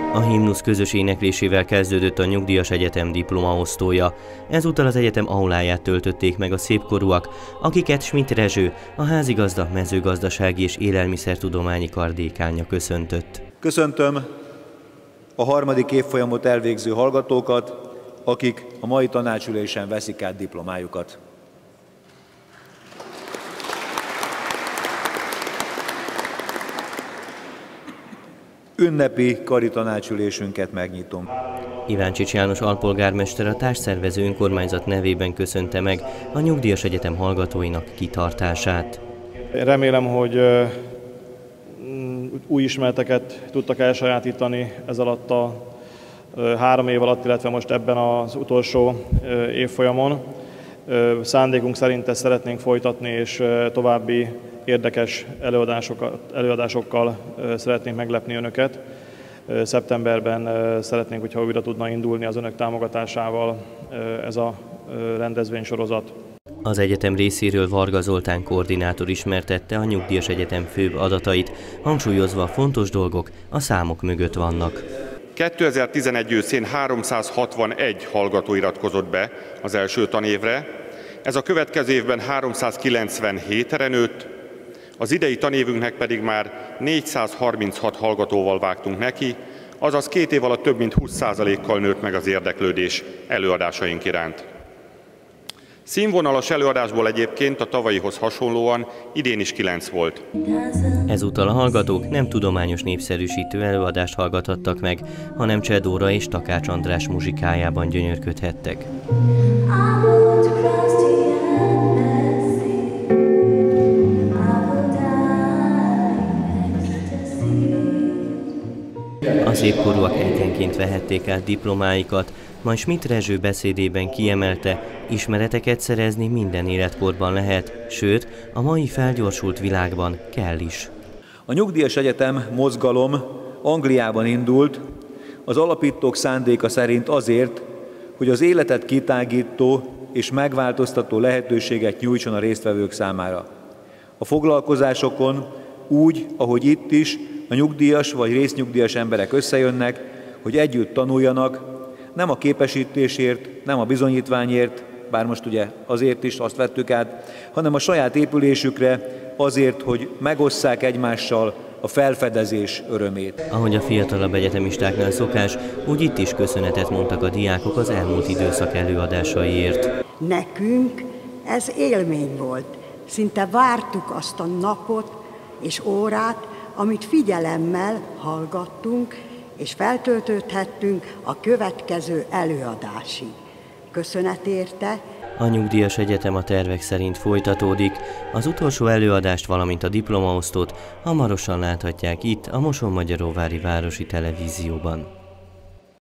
A himnusz közös éneklésével kezdődött a Nyugdíjas Egyetem diplomaosztója. Ezúttal az egyetem auláját töltötték meg a szépkorúak, akiket Schmidt Rezső, a házigazda mezőgazdasági és élelmiszertudományi kar dékánja köszöntött. Köszöntöm a harmadik évfolyamot elvégző hallgatókat, akik a mai tanácsülésen veszik át diplomájukat. Ünnepi kari tanácsülésünket megnyitom. Iváncsics János alpolgármester a társszervező önkormányzat nevében köszönte meg a Nyugdíjas Egyetem hallgatóinak kitartását. Remélem, hogy új ismereteket tudtak elsajátítani ez alatt a 3 év alatt, illetve most ebben az utolsó évfolyamon. Szándékunk szerint ezt szeretnénk folytatni, és további érdekes előadásokkal szeretnénk meglepni önöket. Szeptemberben szeretnénk, hogyha újra tudna indulni az önök támogatásával ez a rendezvénysorozat. Az egyetem részéről Varga Zoltán koordinátor ismertette a Nyugdíjas Egyetem főbb adatait, hangsúlyozva, fontos dolgok a számok mögött vannak. 2011 őszén 361 hallgató iratkozott be az első tanévre, ez a következő évben 397-re nőtt, az idei tanévünknek pedig már 436 hallgatóval vágtunk neki, azaz 2 év alatt több mint 20%-kal nőtt meg az érdeklődés előadásaink iránt. Színvonalas előadásból egyébként a tavalyihoz hasonlóan idén is 9 volt. Ezúttal a hallgatók nem tudományos népszerűsítő előadást hallgathattak meg, hanem Cseh Dóra és Takács András muzsikájában gyönyörködhettek. A szépkorúak egyenként vehették át diplomáikat, majd Schmidt Rezső beszédében kiemelte, ismereteket szerezni minden életkorban lehet, sőt, a mai felgyorsult világban kell is. A Nyugdíjas Egyetem mozgalom Angliában indult, az alapítók szándéka szerint azért, hogy az életet kitágító és megváltoztató lehetőséget nyújtson a résztvevők számára. A foglalkozásokon úgy, ahogy itt is, a nyugdíjas vagy résznyugdíjas emberek összejönnek, hogy együtt tanuljanak, nem a képesítésért, nem a bizonyítványért, bár most ugye azért is azt vettük át, hanem a saját épülésükre, azért, hogy megosszák egymással a felfedezés örömét. Ahogy a fiatalabb egyetemistáknál szokás, úgy itt is köszönetet mondtak a diákok az elmúlt időszak előadásaiért. Nekünk ez élmény volt. Szinte vártuk azt a napot és órát, amit figyelemmel hallgattunk, és feltöltöthettünk a következő előadásig. Köszönet érte. A Nyugdíjas Egyetem a tervek szerint folytatódik. Az utolsó előadást, valamint a diplomaosztót hamarosan láthatják itt, a Mosonmagyaróvári Városi Televízióban.